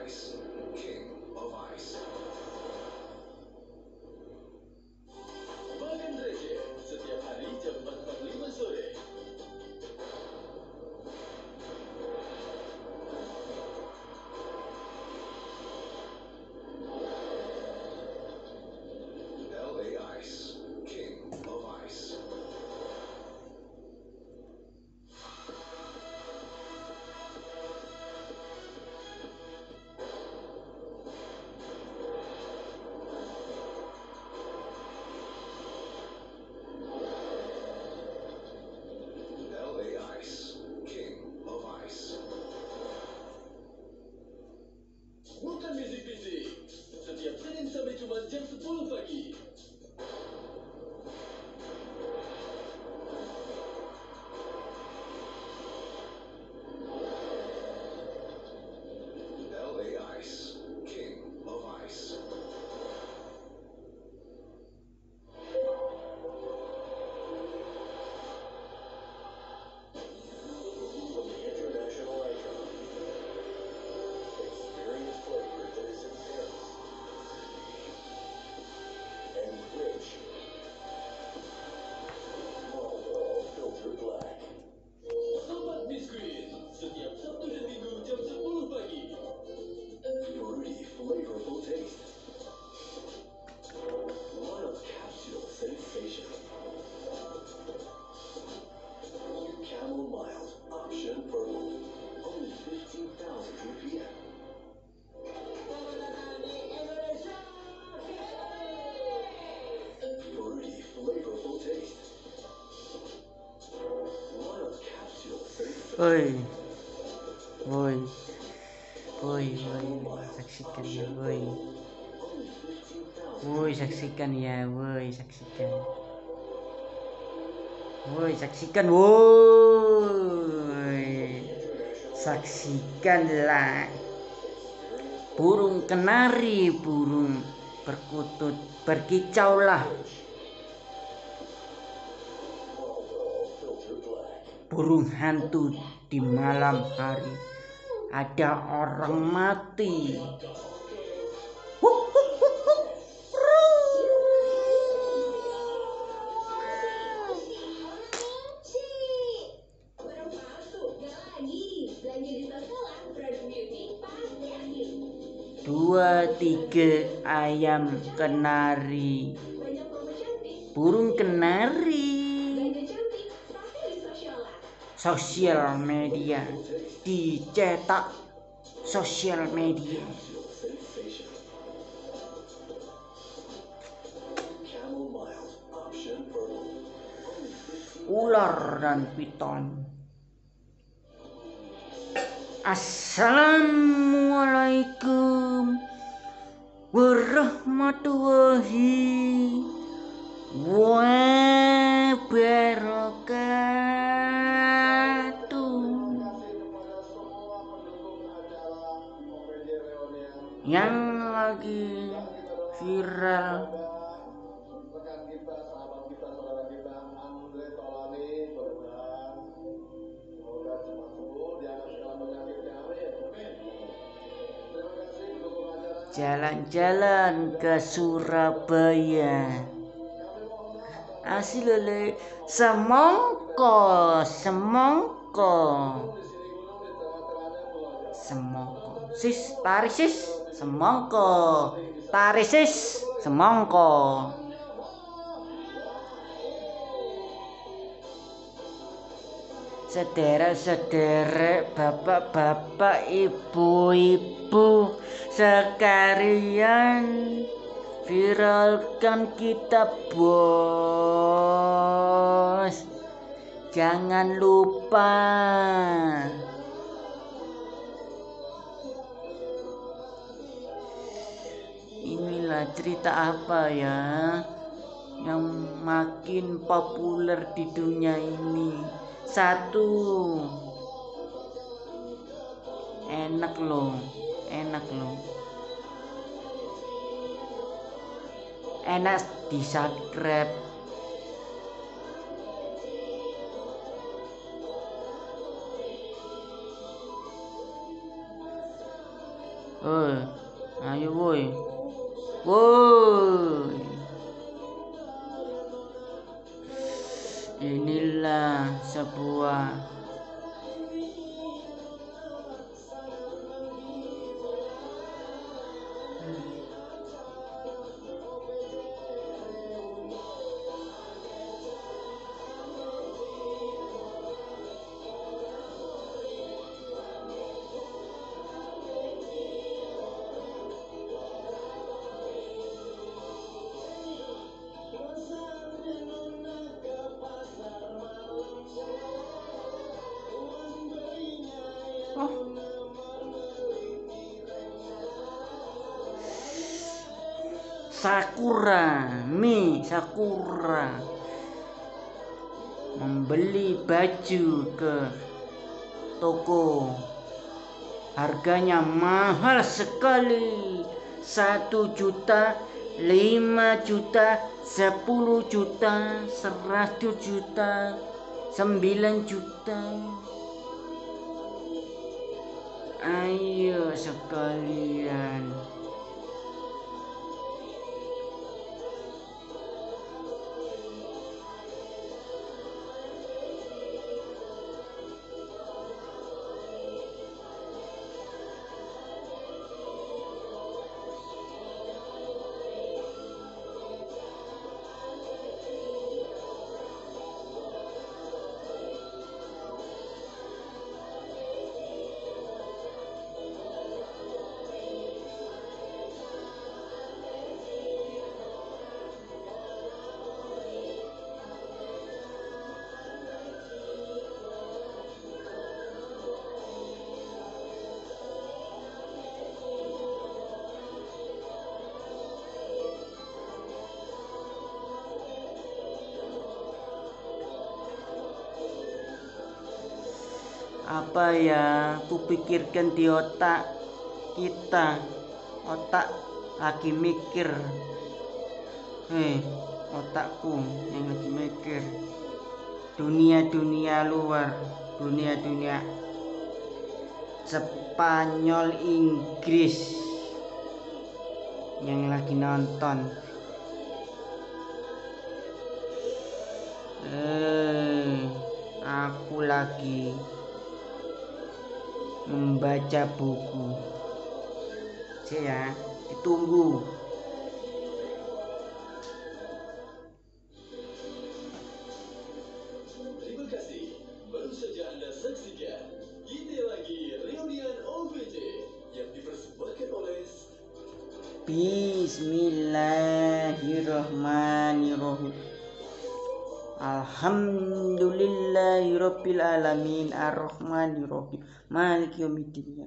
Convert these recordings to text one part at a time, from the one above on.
Ice, King of Ice. Makan receh setiap hari jam 4.45 sore. LA Ice, King of Ice. LA Ice, King of Ice. Bukan bisik-bisik. Setiap Senin sampai Jumat jam 10 pagi. LA Ice, King of Ice. From the International Icon. Experience flavor that is intense and rich. Marlboro Filter Black. Sobat Biskuit, setiap Sabtu dan Minggu jam 10 pagi. Fruity flavorful taste. One of capsule sensation. Camel mild, option purple. Only 15,000 rupiah. Fruity flavorful taste. One of capsule sensation. Woi, saksikan ya, woi. Woi, saksikan ya, woi, saksikan. Woi, saksikan, woi. Saksikanlah. Burung kenari, burung perkutut, berkicaulah. Burung hantu di malam hari. Ada orang mati. Dua tiga ayam kenari. Burung kenari. Sosial media, dicetak sosial media. Ular dan piton. Assalamualaikum warahmatullahi wabarakatuh. Yang lagi viral jalan-jalan ke Surabaya. Asilele semongko. Sis, tarik sis. Semongko. Tarik sis. Semongko. Sederek-sederek, bapak-bapak, ibu-ibu sekalian, viralkan kita bos. Jangan lupa. Inilah cerita apa ya yang makin populer di dunia ini. Satu, enak loh, enak di subscribe. Woi, ayo woi. Woi. Inilah sebuah Sakura membeli baju ke toko, harganya mahal sekali, 1 juta, 5 juta, 10 juta, 100 juta, 9 juta. Ayo sekalian, apa ya kupikirkan di otak kita, otak lagi mikir, otakku yang lagi mikir dunia luar, dunia Spanyol, Inggris yang lagi nonton. Aku lagi membaca buku. Ya, ditunggu. Terima kasih. Baru saja Anda saksikan YT Lagi Reunian OVJ yang dipersembahkan oleh Bismillahirrahmanirrahim. Alhamdulillahirabbil alamin arrahmanirrahim maliki yaumiddin.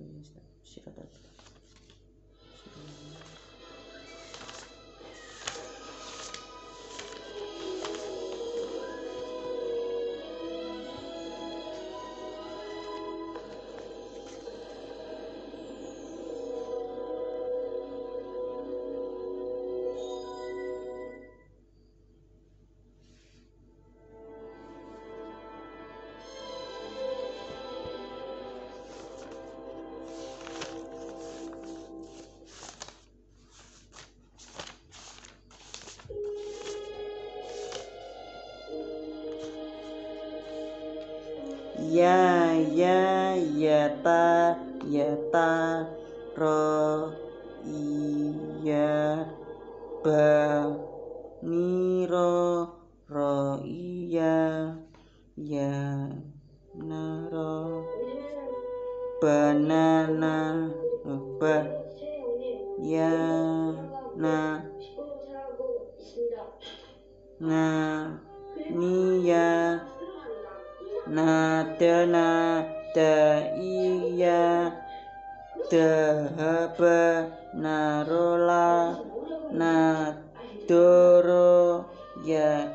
Ya ro iya ba ni ro iya ya na ro banana ba ya na ni ya na iya dahaba narola na doro ya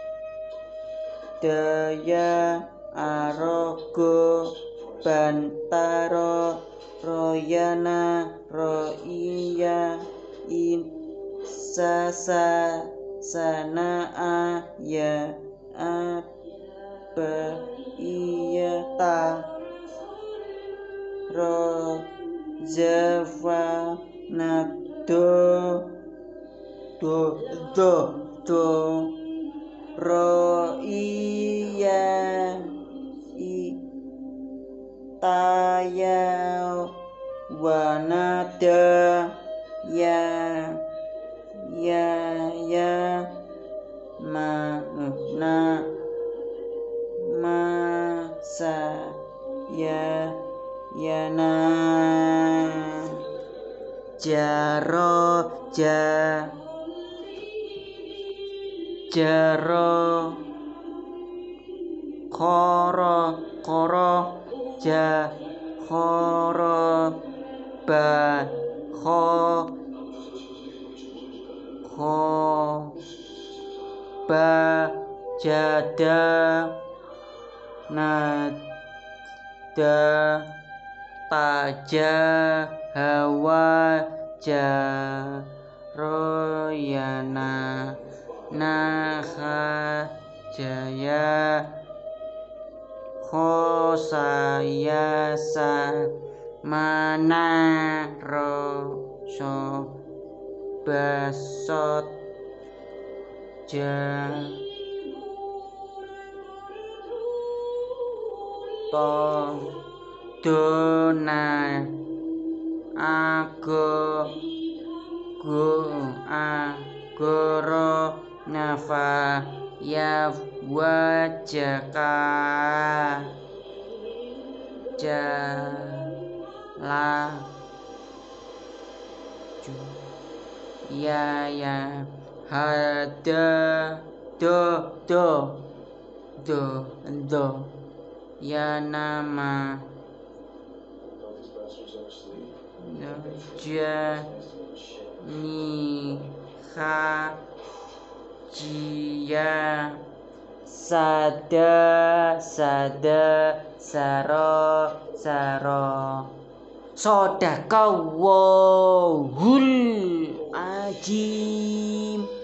daya arogo bantaro royana roiya insasa sanaa ya ba iya ta ro zafa nado do ro iya taya wanada ya na masa ya na jaro koro ba jada nada taja hawa jaroyana naha jaya khosayasa manaro so basot dona agoro nafa ya wajaka jala ya hada do ya nama ja ni ha jia sada saro sodakawul ajim.